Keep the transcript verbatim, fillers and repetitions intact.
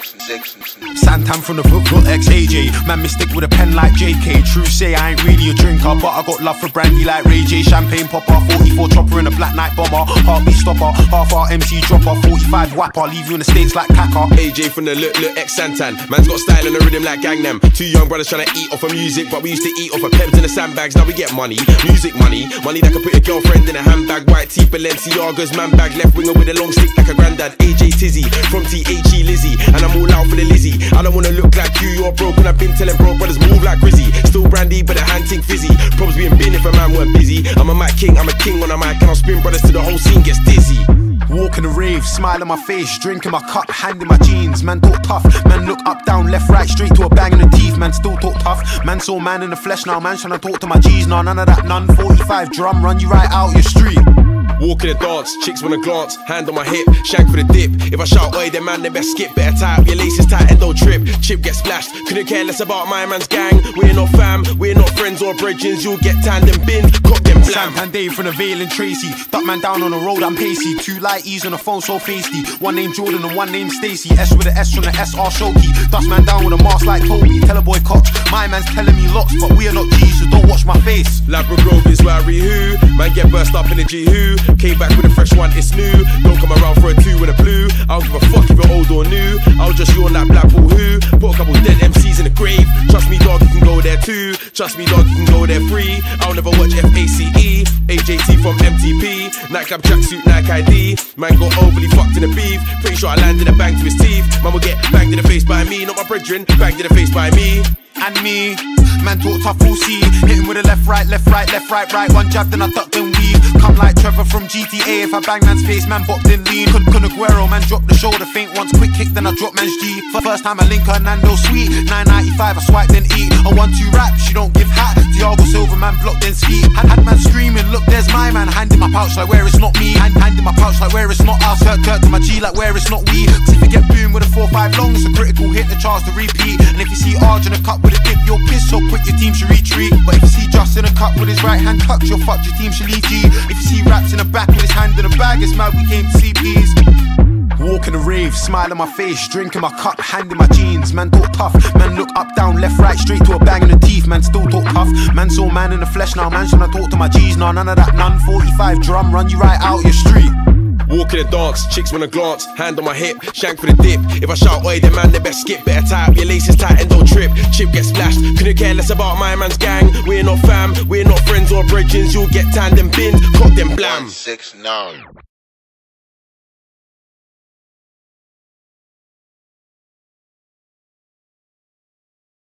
Santan from the book, got ex-A J. Man, mystic with a pen like J K. True say I ain't really a drinker, but I got love for brandy like Ray J. Champagne popper, forty-four chopper in a black night bomber. Heartbeat stopper, half our M C dropper, forty-five whapper, leave you in the States like Kaka. A J from the look, look, ex-Santan. Man's got style and a rhythm like Gangnam. Two young brothers trying to eat off of music, but we used to eat off of peps in the sandbags. Now we get money, music money. Money that can put your girlfriend in a handbag. White tee, Balenciagas, man bag. Left winger with a long stick like a granddad. A J Tizzy, from T H E Lizzie. And I'm all out for the Lizzie. I don't wanna look like you, you're broke. And I've been telling broke brothers move like Grizzy. Still brandy, but the hand ting fizzy. Probs being bin if a man weren't busy. I'm a mic king, I'm a king on a mic. And I'll spin brothers till the whole scene gets dizzy. Walk in the rave, smile on my face, drink in my cup, hand in my jeans. Man talk tough, man look up, down, left, right, straight to a bang in the teeth. Man still talk tough, man saw man in the flesh now. Man tryna talk to my G's, nah, none of that, none. Forty-five drum, run you right out your street. Walk in the dance, chicks wanna glance, hand on my hip, shank for the dip. If I shout oi, then man, then best skip. Better tie up your laces tight and don't trip. Chip get splashed, couldn't care less about my man's gang. We're not fam, we're not friends or bridges. You'll get tanned and bin, cock them blam. Santan Dave from the Vale and Tracy. Duck man down on the road, I'm pacey. Two lighties on the phone, so feisty. One named Jordan and one named Stacy. S with the S from the S R Shoki. Dust man down with a mask like Toby. Tell a boy Cox, my man's telling me lots, but we are not G's, so don't watch my face. Labra Grove is where I re-who. Man get burst up in a G-who. Came back with a fresh one, it's new. Don't come around for a two and a blue. I don't give a fuck if you're old or new. I'll just yawn like Blackpool who. Put a couple dead M Cs in the grave. Trust me dog, you can go there too. Trust me dog, you can go there free. I'll never watch F A C E. A J T from M T P. Nightclub tracksuit, Nike I D. Man got overly fucked in the beef. Pretty sure I landed a bang to his teeth. Man will get banged in the face by me. Not my brethren, banged in the face by me. And me, man talk tough, full C. Hit him with a left, right, left, right, left, right, right. One jab, then I duck, then weave. Come like Trevor from G T A. If I bang man's face, man bopped in lean. Kun Kun Aguero, man drop the shoulder feint. Once quick kick, then I drop man's G. For first time I link her, Nando sweet. nine ninety-five, I swipe, then eat. A one two rap, she don't give hat. Thiago Silva, man blocked, then ski. Had, had man screaming, look, there's my man. Hand in my pouch, like where it's not me. Hand, hand in my pouch, like where it's not us. Hurt, hurt to my G, like where it's not we. Cause if you get boom with a four five long, it's a critical hit, the chance to repeat. And if you see Arj in a cup with a dip, you're pissed. So quick your team should retreat. But if you see Just in a cup with his right hand tucked, you're fucked, your team should lead G. If you see Raps in the back with his hand in a bag, it's mad we came to see peas. Walk in the rave, smile on my face, drink in my cup, hand in my jeans. Man talk tough, man look up, down, left, right, straight to a bang in the teeth. Man still talk tough, man saw man in the flesh now. Man tryna talk to my G's, nah, none of that, none. Forty-five drum, run you right out your street. Walk in the dance, chicks wanna glance, hand on my hip, shank for the dip. If I shout oi, then man, they best skip. Better tie up your laces tight and don't trip. Chip get splashed, couldn't care less about my man's gang. We're not fam, we're not friends or bridges. You'll get tanned and binned, cock them blam. one six nine